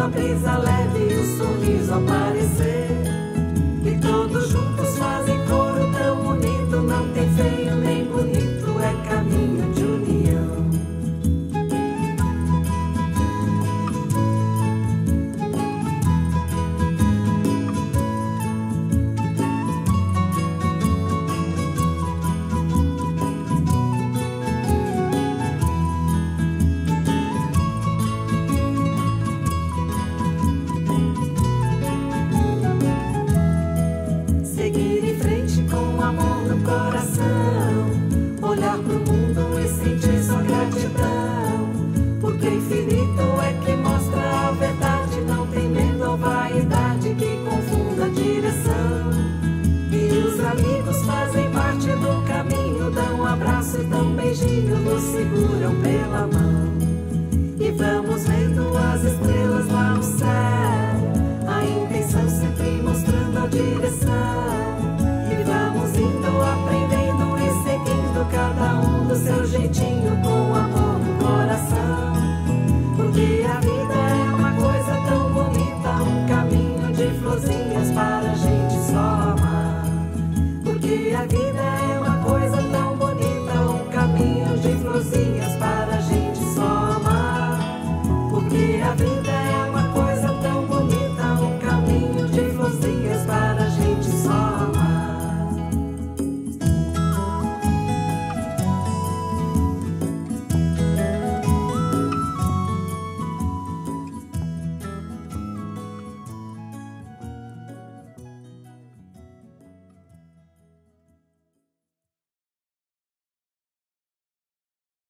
a brisa leve e o sorriso aparecer. E todos juntos fazem coro tão unido, não tem feio nem bonito, é caminho de união. Seguir em frente com amor no coração, olhar pro mundo e sentir só gratidão, porque o infinito é que mostra a verdade, não tem medo ou vaidade que confunda a direção. E os amigos fazem parte do caminho, dão um abraço e dão um beijinho, nos seguram pela mão. E vamos vendo as estrelas